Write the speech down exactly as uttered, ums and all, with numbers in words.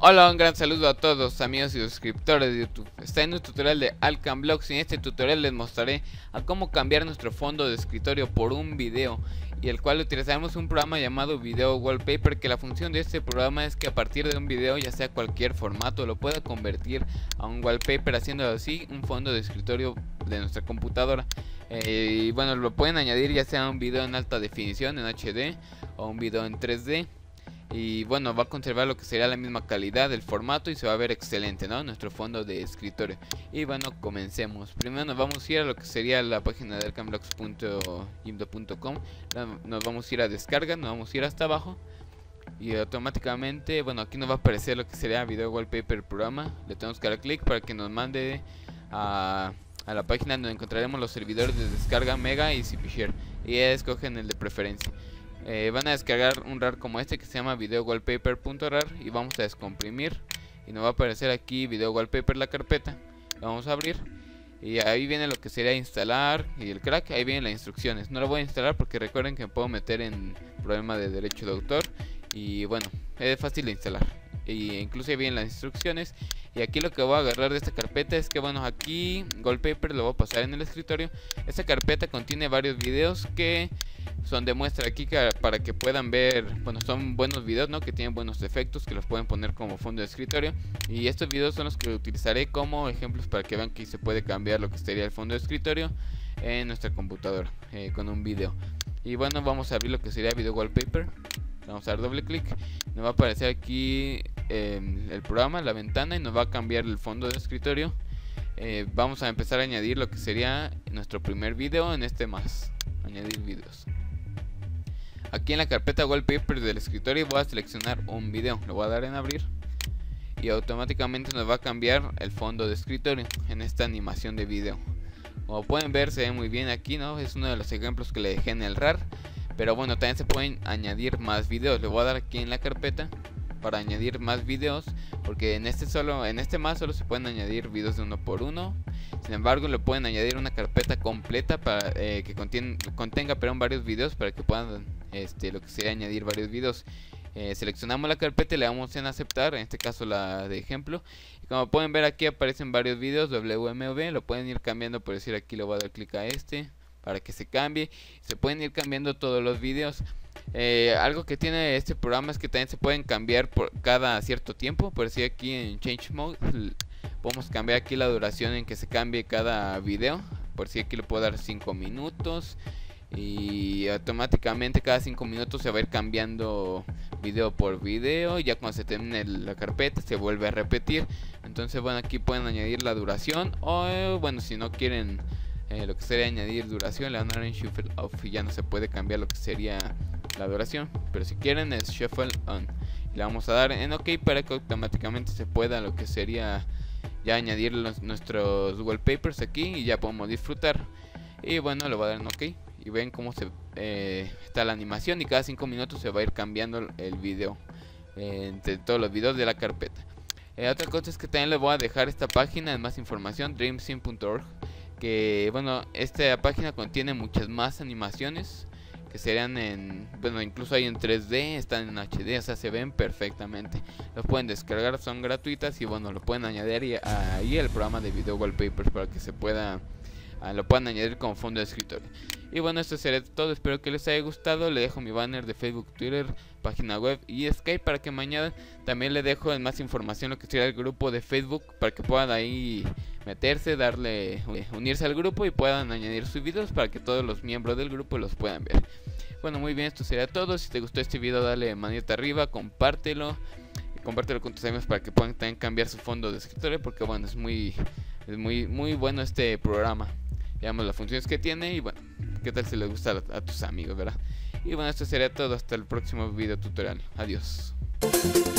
Hola, un gran saludo a todos amigos y suscriptores de YouTube. Está en un tutorial de Alcanblox y en este tutorial les mostraré a cómo cambiar nuestro fondo de escritorio por un video, y el cual utilizaremos un programa llamado Video Wallpaper, que la función de este programa es que a partir de un video, ya sea cualquier formato, lo pueda convertir a un wallpaper, haciendo así un fondo de escritorio de nuestra computadora. Eh, y bueno, lo pueden añadir ya sea un video en alta definición en H D o un video en tres D. Y bueno, va a conservar lo que sería la misma calidad del formato y se va a ver excelente, ¿no? Nuestro fondo de escritorio. Y bueno, comencemos. Primero nos vamos a ir a lo que sería la página de alcanblox punto gimdo punto com. Nos vamos a ir a descarga, nos vamos a ir hasta abajo. Y automáticamente, bueno, aquí nos va a aparecer lo que sería Video Wallpaper programa. Le tenemos que dar clic para que nos mande a, a la página donde encontraremos los servidores de descarga Mega y C P Share. Y ya escogen el de preferencia. Eh, van a descargar un RAR como este que se llama video wallpaper punto rar y vamos a descomprimir y nos va a aparecer aquí video wallpaper, la carpeta. La vamos a abrir y ahí viene lo que sería instalar y el crack. Ahí vienen las instrucciones. No lo voy a instalar porque recuerden que me puedo meter en problema de derecho de autor, y bueno, es fácil de instalar y incluso ahí vienen las instrucciones. Y aquí lo que voy a agarrar de esta carpeta es que, bueno, aquí wallpaper lo voy a pasar en el escritorio. Esta carpeta contiene varios videos que son de muestra aquí, que para que puedan ver, bueno, son buenos videos, ¿no? Que tienen buenos efectos, que los pueden poner como fondo de escritorio. Y estos videos son los que utilizaré como ejemplos para que vean que se puede cambiar lo que sería el fondo de escritorio en nuestra computadora eh, con un video. Y bueno, vamos a abrir lo que sería Video Wallpaper. Vamos a dar doble clic. Nos va a aparecer aquí eh, el programa, la ventana, y nos va a cambiar el fondo de escritorio. Eh, vamos a empezar a añadir lo que sería nuestro primer video en este más. Añadir videos. Aquí en la carpeta Wallpaper del escritorio voy a seleccionar un video. Le voy a dar en abrir y automáticamente nos va a cambiar el fondo de escritorio en esta animación de video. Como pueden ver, se ve muy bien aquí, ¿no? Es uno de los ejemplos que le dejé en el RAR. Pero bueno, también se pueden añadir más videos. Le voy a dar aquí en la carpeta para añadir más videos, porque en este solo en este más solo se pueden añadir videos de uno por uno. Sin embargo, le pueden añadir una carpeta completa para eh, que contiene, contenga perdón, varios videos, para que puedan este, lo que sea añadir varios videos. Eh, seleccionamos la carpeta y le damos en aceptar, en este caso la de ejemplo, y como pueden ver aquí aparecen varios videos W M V. Lo pueden ir cambiando, por decir aquí le voy a dar clic a este para que se cambie. Se pueden ir cambiando todos los videos. Eh, algo que tiene este programa es que también se pueden cambiar por cada cierto tiempo. Por decir aquí en Change Mode podemos cambiar aquí la duración en que se cambie cada video. Por si aquí le puedo dar cinco minutos y automáticamente cada cinco minutos se va a ir cambiando video por video. Y ya cuando se termine la carpeta se vuelve a repetir. Entonces bueno, aquí pueden añadir la duración, o bueno, si no quieren eh, lo que sería añadir duración, le van a dar en Shuffle Off y ya no se puede cambiar lo que sería la duración. Pero si quieren es Shuffle On, y le vamos a dar en OK para que automáticamente se pueda lo que sería ya añadir los, nuestros wallpapers aquí, y ya podemos disfrutar. Y bueno, le voy a dar en OK y ven cómo se eh, está la animación, y cada cinco minutos se va a ir cambiando el video eh, entre todos los videos de la carpeta. Eh, otra cosa es que también les voy a dejar esta página de más información, dreamsim punto org, que bueno, esta página contiene muchas más animaciones que serían en, bueno, incluso hay en tres D, están en H D, o sea, se ven perfectamente. Los pueden descargar, son gratuitas, y bueno, lo pueden añadir ahí el programa de Video Wallpapers para que se pueda, uh, lo puedan añadir como fondo de escritorio. Y bueno, esto sería todo, espero que les haya gustado. Le dejo mi banner de Facebook, Twitter, página web y Skype para que me añadan. También le dejo en más información lo que sería el grupo de Facebook para que puedan ahí meterse, darle, unirse al grupo y puedan añadir sus videos para que todos los miembros del grupo los puedan ver. Bueno, muy bien, esto sería todo. Si te gustó este video, dale manita arriba, compártelo, compártelo con tus amigos para que puedan también cambiar su fondo de escritorio, porque bueno, es muy es muy muy bueno este programa. Veamos las funciones que tiene y bueno, qué tal si les gusta a, a tus amigos, ¿verdad? Y bueno, esto sería todo, hasta el próximo video tutorial. Adiós.